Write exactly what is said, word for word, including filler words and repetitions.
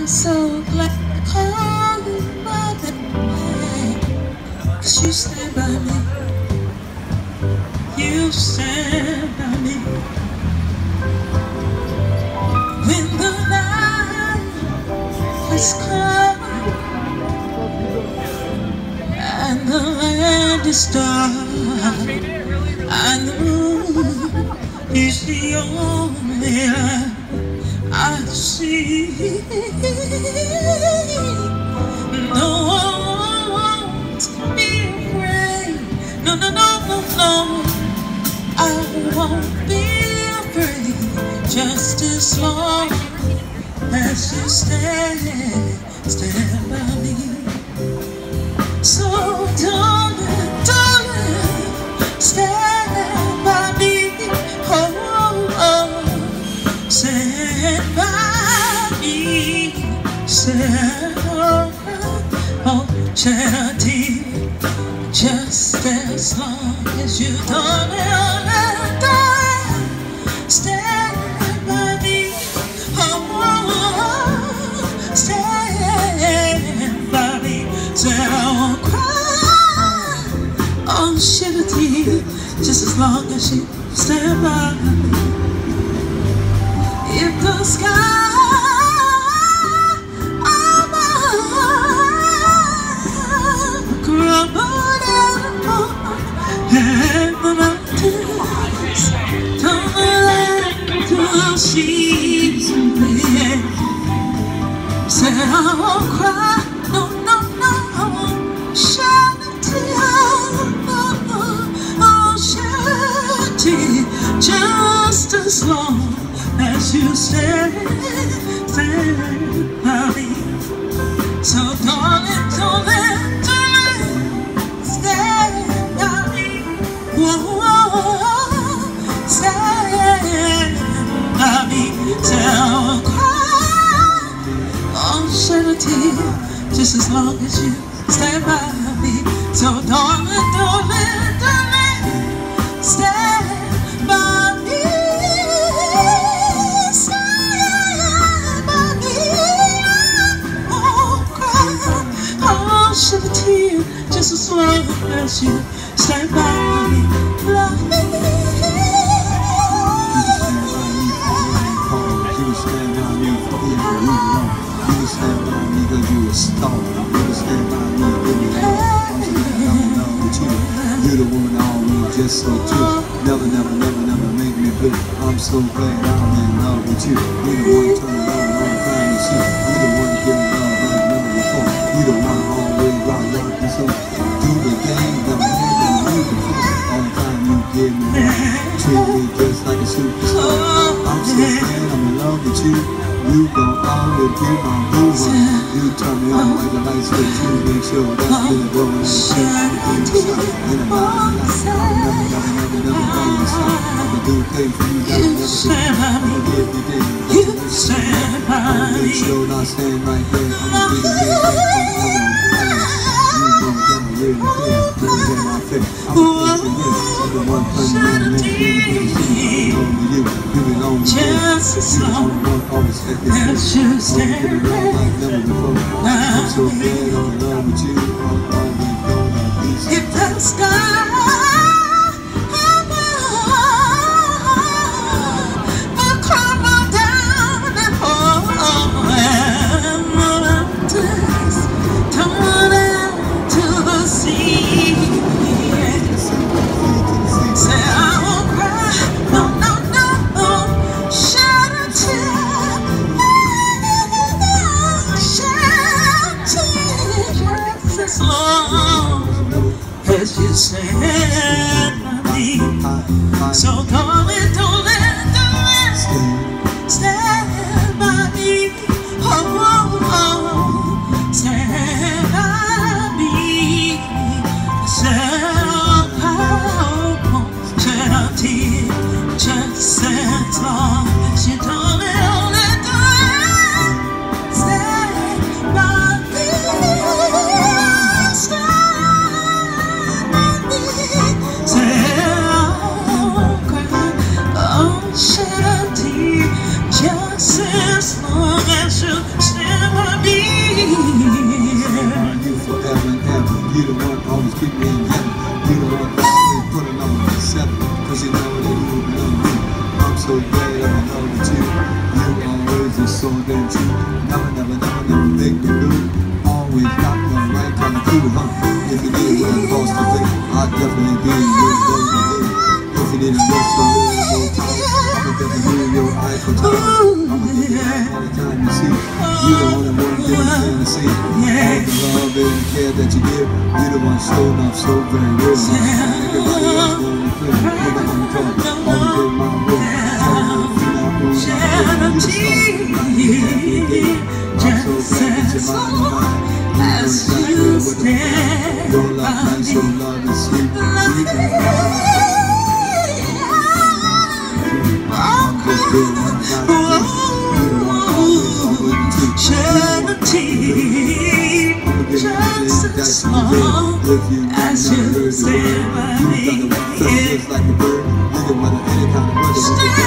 I'm so glad I called you my baby, 'cause you stand by me. You stand by me. When the night has come and the land is dark and the moon is the only light I see, no one wants me afraid. No, no, no, no, no. I won't be afraid, just as long as you stand, stand by me. So darling, darling, stand by me. Oh, oh, stand by me. Stand, oh, oh, charity, just as long as you don't stand by me. Oh, stand by me. So I won't cry, oh, shed a tear, just as long as you stand by me. If the sky and the mountains tumble to sheets of rain, said I won't cry, no, no, no, I won't shed a tear, no, no, I'll shed a tear, just as long as you stand, stand by me. So darling, darling, just as long as you stand by me. So darling, darling, darling, stand by me. Stand by me. Oh, cry, oh, shed a tear, just as long as you stand by me. Love me. You a star, you stand by me, baby. I'm so glad I'm in love with you. You're the woman I always just so true. Never, never, never, never make me blue. I'm so glad I'm in love with you. You're the one turning around all the time you see. You're the one giving love like never before. You're the one always rock, rock me so. Do the game, never had that you before. All the time you give me love, treat me just like a superstar. I'm so glad I'm in love with you. You gon' always be my boo. You turn me on like the lights with you. Make sure that's really blowing in the face. In and out of the light. I'll never, never, never, never by your side. I'ma do things for you that I'll never do. I'ma give you things that you never see. I'ma make sure I stand right there. I'ma be the man that I'm ever. You know that I really care. Never get my face. I'ma think for you. I'm the one person you make me see. I belong to you. You belong to me. Just as long as you stand by me. I'm so glad I'm in love with you. I'm always gonna be so. If the sky will crumble down and fall, and the mountains tumble down to the sea, say I won't cry, no, no, no, no, shed a tear, shed a tear, just as long as you stand by me. So darling, darling, darling, stand by me. Oh, oh, oh, stand by me. Stand by me. Shed a tear, just as long as you darling, darling, darling, stand by me. Stand by me. Say, oh, cry, and true. Never, never, never, never make me blue. Always got the right kind of cool, huh? If you need a boss to think, I'll definitely be your go-to. If you need a look so little time, I'ma definitely be your eye for time. I'ma give you all the time you see. You the only one giving thing to see. All the love and care that you give, you the one showing up so very real. Everybody else wanna be clear, nobody wanna talk. All the good my way, tell me if you're not moving, you the star. Just as long as you stand your love is so love is sweet. I'm just doing what I gotta do. Shed a tear, just as long as you stand by me. Just like a bird, you can weather any kind of weather.